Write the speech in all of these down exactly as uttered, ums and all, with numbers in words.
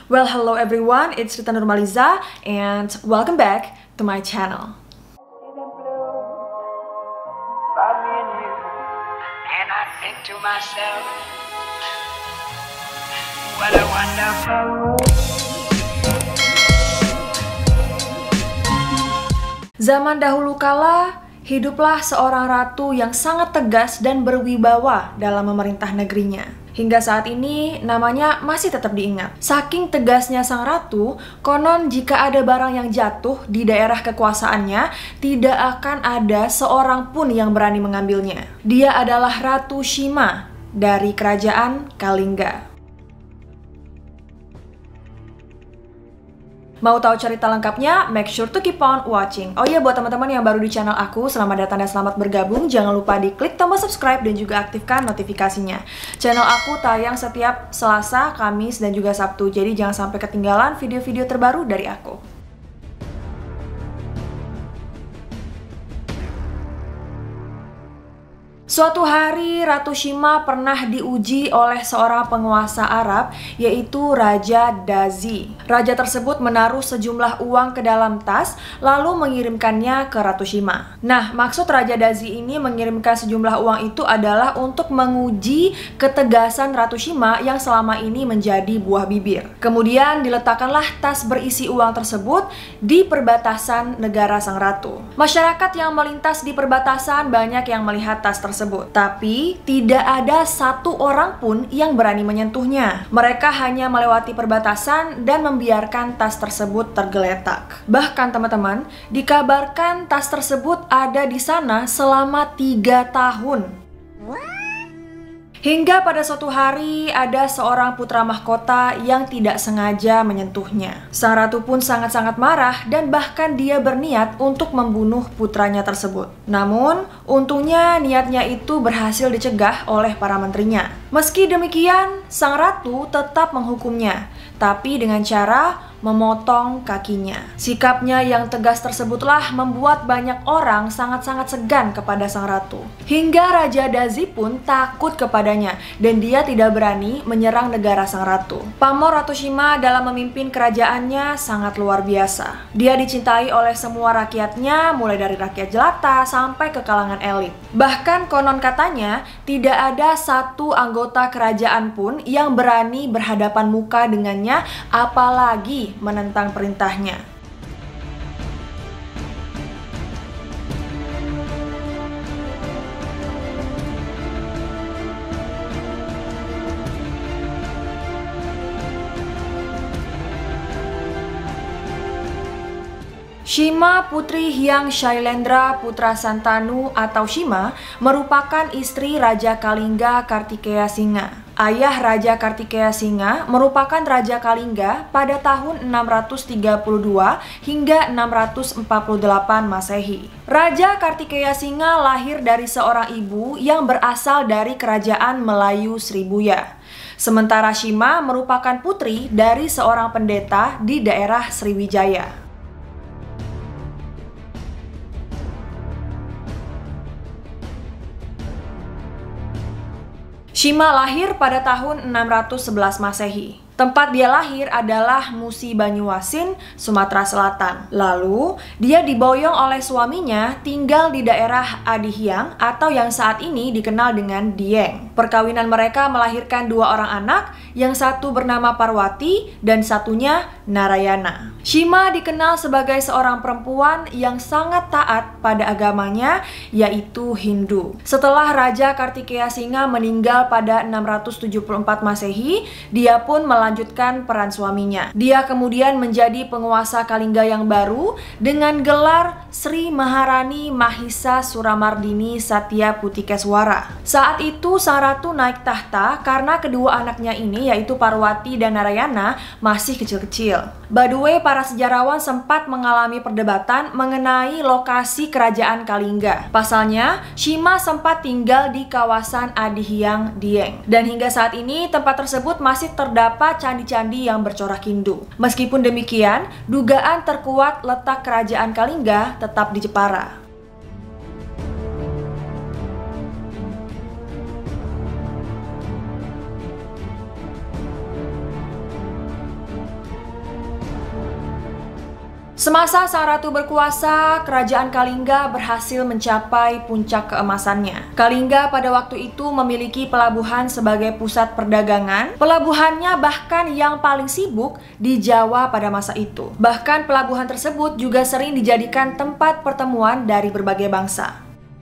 Well, hello everyone, it's Rita Nurmaliza and welcome back to my channel. And I think to myself, what a wonderful world. Zaman dahulu kala, hiduplah seorang ratu yang sangat tegas dan berwibawa dalam memerintah negerinya. Hingga saat ini, namanya masih tetap diingat. Saking tegasnya sang ratu, konon jika ada barang yang jatuh di daerah kekuasaannya, tidak akan ada seorang pun yang berani mengambilnya. Dia adalah Ratu Shima dari Kerajaan Kalingga. Mau tahu cerita lengkapnya? Make sure to keep on watching. Oh iya, buat teman-teman yang baru di channel aku, selamat datang dan selamat bergabung. Jangan lupa di klik tombol subscribe dan juga aktifkan notifikasinya. Channel aku tayang setiap Selasa, Kamis, dan juga Sabtu. Jadi jangan sampai ketinggalan video-video terbaru dari aku. Suatu hari, Ratu Shima pernah diuji oleh seorang penguasa Arab, yaitu Raja Dazi. Raja tersebut menaruh sejumlah uang ke dalam tas, lalu mengirimkannya ke Ratu Shima. Nah, maksud Raja Dazi ini mengirimkan sejumlah uang itu adalah untuk menguji ketegasan Ratu Shima yang selama ini menjadi buah bibir. Kemudian diletakkanlah tas berisi uang tersebut di perbatasan negara sang ratu. Masyarakat yang melintas di perbatasan banyak yang melihat tas tersebut. Tersebut. Tapi tidak ada satu orang pun yang berani menyentuhnya. Mereka hanya melewati perbatasan dan membiarkan tas tersebut tergeletak. Bahkan teman-teman, dikabarkan tas tersebut ada di sana selama tiga tahun. Hingga pada suatu hari ada seorang putra mahkota yang tidak sengaja menyentuhnya. Sang ratu pun sangat-sangat marah dan bahkan dia berniat untuk membunuh putranya tersebut. Namun, untungnya niatnya itu berhasil dicegah oleh para menterinya. Meski demikian, sang ratu tetap menghukumnya, tapi dengan cara memotong kakinya. Sikapnya yang tegas tersebutlah membuat banyak orang sangat-sangat segan kepada sang ratu. Hingga Raja Dazi pun takut kepadanya dan dia tidak berani menyerang negara sang ratu. Pamor Ratu Shima dalam memimpin kerajaannya sangat luar biasa. Dia dicintai oleh semua rakyatnya, mulai dari rakyat jelata sampai ke kalangan elit. Bahkan konon katanya tidak ada satu anggota kerajaan pun yang berani berhadapan muka dengannya, apalagi menentang perintahnya. Shima Putri Hyang Shailendra Putra Santanu atau Shima merupakan istri Raja Kalingga Kartikeya Singa. Ayah Raja Kartikeya Singa merupakan Raja Kalingga pada tahun enam ratus tiga puluh dua hingga enam ratus empat puluh delapan Masehi. Raja Kartikeya Singa lahir dari seorang ibu yang berasal dari Kerajaan Melayu Sribuya. Sementara Shima merupakan putri dari seorang pendeta di daerah Sriwijaya. Shima lahir pada tahun enam ratus sebelas Masehi. Tempat dia lahir adalah Musi Banyuasin, Sumatera Selatan. Lalu, dia diboyong oleh suaminya tinggal di daerah Adihyang atau yang saat ini dikenal dengan Dieng. Perkawinan mereka melahirkan dua orang anak, yang satu bernama Parwati dan satunya Narayana. Shima dikenal sebagai seorang perempuan yang sangat taat pada agamanya, yaitu Hindu. Setelah Raja Kartikeya Singa meninggal pada enam ratus tujuh puluh empat Masehi, dia pun melanjutkan peran suaminya. Dia kemudian menjadi penguasa Kalingga yang baru dengan gelar Sri Maharani Mahisa Suramardini Satya Putikeswara. Saat itu sang ratu naik tahta karena kedua anaknya ini, yaitu Parwati dan Narayana, masih kecil-kecil. By the way, para sejarawan sempat mengalami perdebatan mengenai lokasi kerajaan Kalingga. Pasalnya, Shima sempat tinggal di kawasan Adihyang Dieng. Dan hingga saat ini, tempat tersebut masih terdapat candi-candi yang bercorak Hindu. Meskipun demikian, dugaan terkuat letak kerajaan Kalingga tetap di Jepara. Semasa sang ratu berkuasa, kerajaan Kalingga berhasil mencapai puncak keemasannya. Kalingga pada waktu itu memiliki pelabuhan sebagai pusat perdagangan. Pelabuhannya bahkan yang paling sibuk di Jawa pada masa itu. Bahkan pelabuhan tersebut juga sering dijadikan tempat pertemuan dari berbagai bangsa.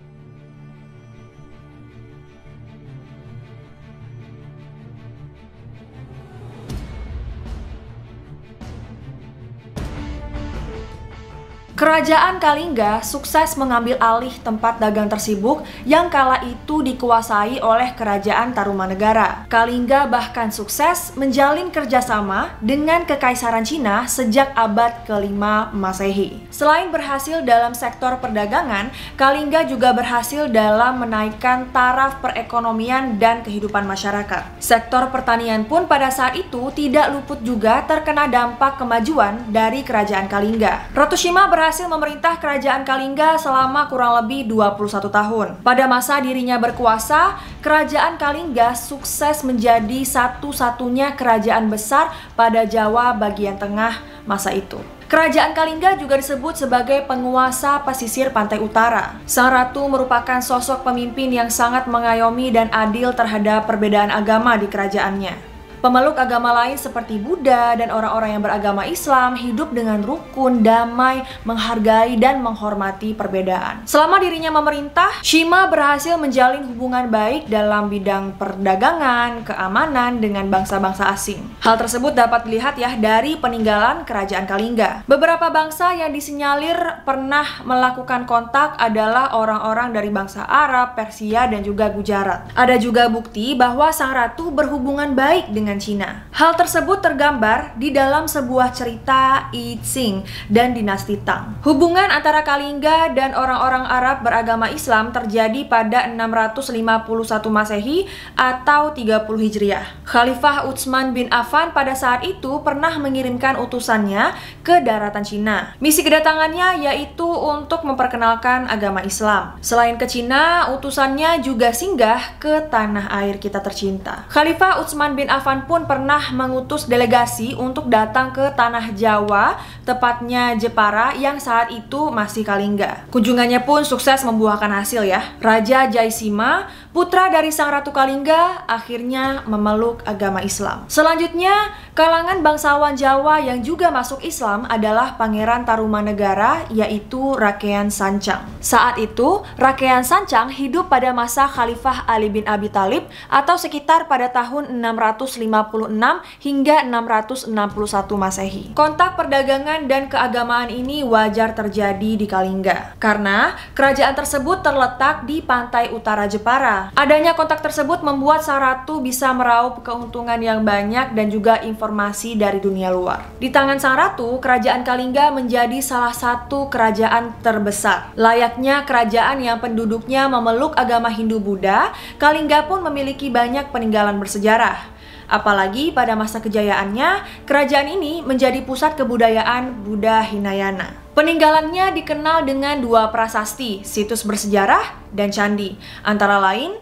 Kerajaan Kalingga sukses mengambil alih tempat dagang tersibuk yang kala itu dikuasai oleh Kerajaan Tarumanegara. Kalingga bahkan sukses menjalin kerjasama dengan Kekaisaran Cina sejak abad kelima Masehi. Selain berhasil dalam sektor perdagangan, Kalingga juga berhasil dalam menaikkan taraf perekonomian dan kehidupan masyarakat. Sektor pertanian pun pada saat itu tidak luput juga terkena dampak kemajuan dari Kerajaan Kalingga. Ratu Shima berhasil berhasil memerintah kerajaan Kalingga selama kurang lebih dua puluh satu tahun. Pada masa dirinya berkuasa, kerajaan Kalingga sukses menjadi satu-satunya kerajaan besar pada Jawa bagian tengah masa itu. Kerajaan Kalingga juga disebut sebagai penguasa pesisir pantai utara. Sang ratu merupakan sosok pemimpin yang sangat mengayomi dan adil terhadap perbedaan agama di kerajaannya. Pemeluk agama lain seperti Buddha dan orang-orang yang beragama Islam hidup dengan rukun, damai, menghargai, dan menghormati perbedaan. Selama dirinya memerintah, Shima berhasil menjalin hubungan baik dalam bidang perdagangan, keamanan dengan bangsa-bangsa asing. Hal tersebut dapat dilihat ya dari peninggalan kerajaan Kalingga. Beberapa bangsa yang disinyalir pernah melakukan kontak adalah orang-orang dari bangsa Arab, Persia, dan juga Gujarat. Ada juga bukti bahwa sang ratu berhubungan baik dengan Cina. Hal tersebut tergambar di dalam sebuah cerita I Ching dan dinasti Tang. Hubungan antara Kalingga dan orang-orang Arab beragama Islam terjadi pada enam ratus lima puluh satu Masehi atau tiga puluh Hijriah. Khalifah Utsman bin Affan pada saat itu pernah mengirimkan utusannya ke daratan Cina. Misi kedatangannya yaitu untuk memperkenalkan agama Islam. Selain ke Cina, utusannya juga singgah ke tanah air kita tercinta. Khalifah Utsman bin Affan pun pernah mengutus delegasi untuk datang ke tanah Jawa, tepatnya Jepara yang saat itu masih Kalingga. Kunjungannya pun sukses membuahkan hasil ya. Raja Jaisima, putra dari sang ratu Kalingga, akhirnya memeluk agama Islam. Selanjutnya, kalangan bangsawan Jawa yang juga masuk Islam adalah Pangeran Tarumanegara, yaitu Rakean Sancang. Saat itu, Rakean Sancang hidup pada masa Khalifah Ali bin Abi Thalib atau sekitar pada tahun enam ratus lima puluh enam hingga enam ratus enam puluh satu Masehi. Kontak perdagangan dan keagamaan ini wajar terjadi di Kalingga karena kerajaan tersebut terletak di pantai utara Jepara. Adanya kontak tersebut membuat sang ratu bisa meraup keuntungan yang banyak dan juga informasi dari dunia luar. Di tangan sang ratu, kerajaan Kalingga menjadi salah satu kerajaan terbesar. Layaknya kerajaan yang penduduknya memeluk agama Hindu-Buddha, Kalingga pun memiliki banyak peninggalan bersejarah. Apalagi pada masa kejayaannya, kerajaan ini menjadi pusat kebudayaan Buddha Hinayana. Peninggalannya dikenal dengan dua prasasti, situs bersejarah, dan candi. Antara lain,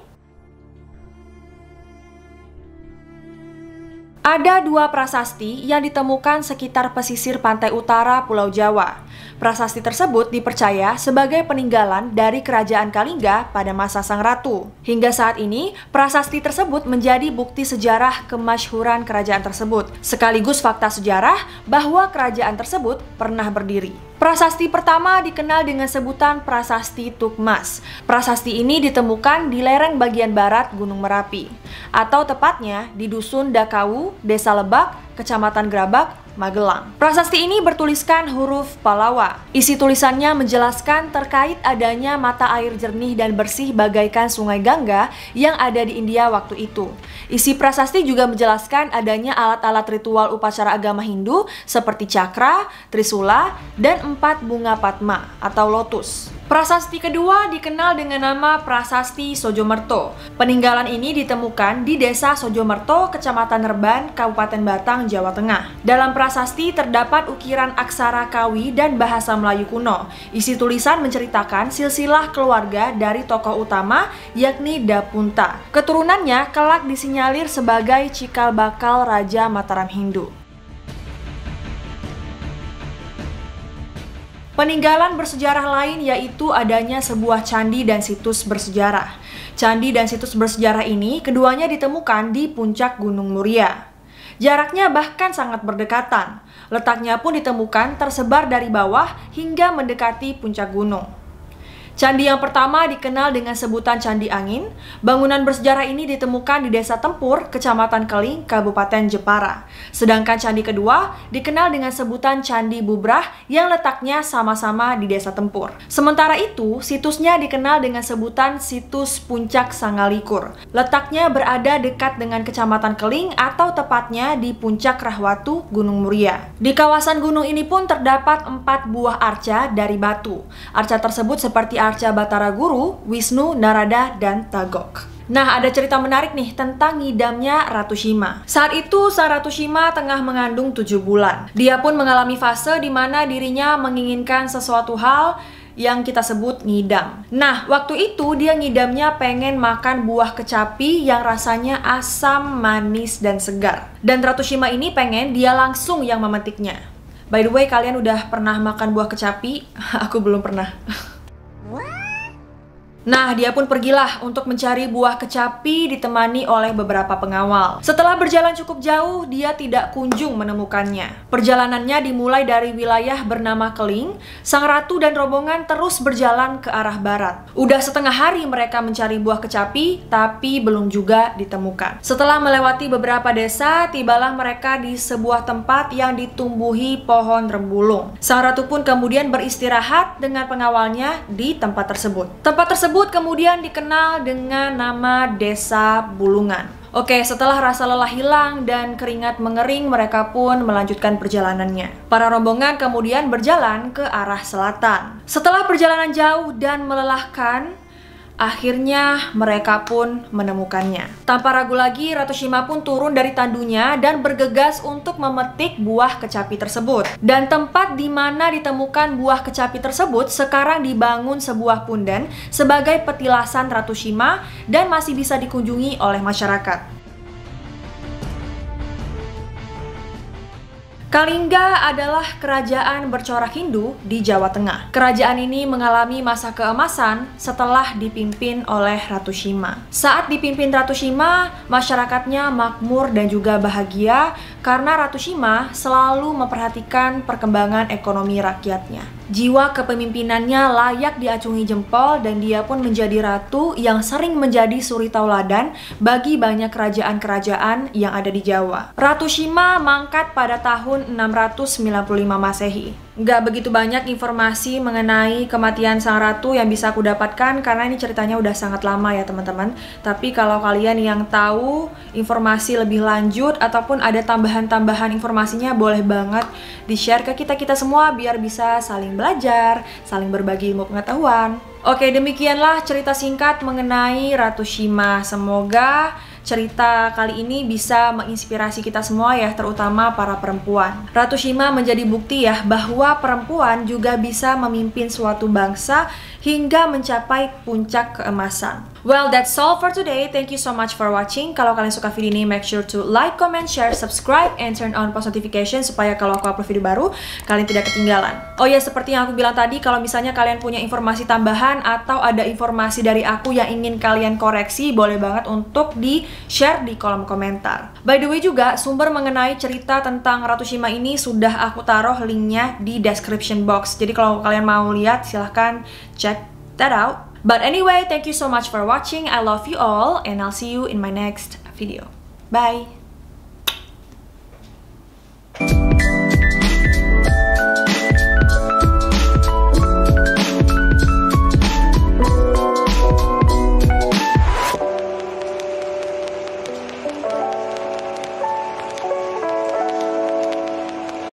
ada dua prasasti yang ditemukan sekitar pesisir pantai utara Pulau Jawa. Prasasti tersebut dipercaya sebagai peninggalan dari kerajaan Kalingga pada masa sang ratu. Hingga saat ini, prasasti tersebut menjadi bukti sejarah kemasyhuran kerajaan tersebut, sekaligus fakta sejarah bahwa kerajaan tersebut pernah berdiri. Prasasti pertama dikenal dengan sebutan Prasasti Tukmas. Prasasti ini ditemukan di lereng bagian barat Gunung Merapi, atau tepatnya di Dusun Dakawu, Desa Lebak, Kecamatan Grabak, Magelang. Prasasti ini bertuliskan huruf Palawa. Isi tulisannya menjelaskan terkait adanya mata air jernih dan bersih bagaikan Sungai Gangga yang ada di India waktu itu. Isi prasasti juga menjelaskan adanya alat-alat ritual upacara agama Hindu seperti cakra, trisula, dan empat bunga padma atau lotus. Prasasti kedua dikenal dengan nama Prasasti Sojomerto. Peninggalan ini ditemukan di Desa Sojomerto, Kecamatan Rban, Kabupaten Batang, Jawa Tengah. Dalam prasasti terdapat ukiran aksara Kawi dan bahasa Melayu kuno. Isi tulisan menceritakan silsilah keluarga dari tokoh utama, yakni Dapunta. Keturunannya kelak disinyalir sebagai cikal bakal Raja Mataram Hindu. Peninggalan bersejarah lain yaitu adanya sebuah candi dan situs bersejarah. Candi dan situs bersejarah ini keduanya ditemukan di puncak Gunung Muria. Jaraknya bahkan sangat berdekatan. Letaknya pun ditemukan tersebar dari bawah hingga mendekati puncak gunung. Candi yang pertama dikenal dengan sebutan Candi Angin. Bangunan bersejarah ini ditemukan di Desa Tempur, Kecamatan Keling, Kabupaten Jepara. Sedangkan candi kedua dikenal dengan sebutan Candi Bubrah yang letaknya sama-sama di Desa Tempur. Sementara itu, situsnya dikenal dengan sebutan Situs Puncak Sangalikur. Letaknya berada dekat dengan Kecamatan Keling atau tepatnya di Puncak Rahwatu, Gunung Muria. Di kawasan gunung ini pun terdapat empat buah arca dari batu. Arca tersebut seperti arca Batara Guru, Wisnu, Narada, dan Tagok. Nah, ada cerita menarik nih tentang ngidamnya Ratu Shima. Saat itu, sang Ratu Shima tengah mengandung tujuh bulan. Dia pun mengalami fase di mana dirinya menginginkan sesuatu hal yang kita sebut ngidam. Nah, waktu itu dia ngidamnya pengen makan buah kecapi yang rasanya asam, manis, dan segar. Dan Ratu Shima ini pengen dia langsung yang memetiknya. By the way, kalian udah pernah makan buah kecapi? Aku belum pernah. Nah, dia pun pergilah untuk mencari buah kecapi ditemani oleh beberapa pengawal. Setelah berjalan cukup jauh, dia tidak kunjung menemukannya. Perjalanannya dimulai dari wilayah bernama Keling. Sang ratu dan rombongan terus berjalan ke arah barat. Udah setengah hari mereka mencari buah kecapi, tapi belum juga ditemukan. Setelah melewati beberapa desa, tibalah mereka di sebuah tempat yang ditumbuhi pohon rembulung. Sang ratu pun kemudian beristirahat dengan pengawalnya di tempat tersebut. Tempat tersebut kemudian dikenal dengan nama Desa Bulungan. Oke, setelah rasa lelah hilang dan keringat mengering, mereka pun melanjutkan perjalanannya. Para rombongan kemudian berjalan ke arah selatan. Setelah perjalanan jauh dan melelahkan, akhirnya mereka pun menemukannya. Tanpa ragu lagi, Ratu Shima pun turun dari tandunya dan bergegas untuk memetik buah kecapi tersebut. Dan tempat di mana ditemukan buah kecapi tersebut sekarang dibangun sebuah punden sebagai petilasan Ratu Shima dan masih bisa dikunjungi oleh masyarakat. Kalingga adalah kerajaan bercorak Hindu di Jawa Tengah. Kerajaan ini mengalami masa keemasan setelah dipimpin oleh Ratu Shima. Saat dipimpin Ratu Shima, masyarakatnya makmur dan juga bahagia karena Ratu Shima selalu memperhatikan perkembangan ekonomi rakyatnya. Jiwa kepemimpinannya layak diacungi jempol dan dia pun menjadi ratu yang sering menjadi suri tauladan bagi banyak kerajaan-kerajaan yang ada di Jawa. Ratu Shima mangkat pada tahun enam ratus sembilan puluh lima Masehi. Nggak begitu banyak informasi mengenai kematian sang ratu yang bisa aku dapatkan karena ini ceritanya udah sangat lama ya teman-teman. Tapi kalau kalian yang tahu informasi lebih lanjut ataupun ada tambahan-tambahan informasinya, boleh banget di-share ke kita-kita semua biar bisa saling belajar, saling berbagi ilmu pengetahuan. Oke, demikianlah cerita singkat mengenai Ratu Shima. Semoga cerita kali ini bisa menginspirasi kita semua ya, terutama para perempuan. Ratu Shima menjadi bukti ya bahwa perempuan juga bisa memimpin suatu bangsa hingga mencapai puncak keemasan. Well, that's all for today. Thank you so much for watching. Kalau kalian suka video ini, make sure to like, comment, share, subscribe, and turn on post notification supaya kalau aku upload video baru, kalian tidak ketinggalan. Oh ya, seperti yang aku bilang tadi, kalau misalnya kalian punya informasi tambahan atau ada informasi dari aku yang ingin kalian koreksi, boleh banget untuk di-share di kolom komentar. By the way juga, sumber mengenai cerita tentang Ratu Shima ini sudah aku taruh linknya di description box. Jadi kalau kalian mau lihat, silahkan check that out. But anyway, thank you so much for watching. I love you all and I'll see you in my next video. Bye!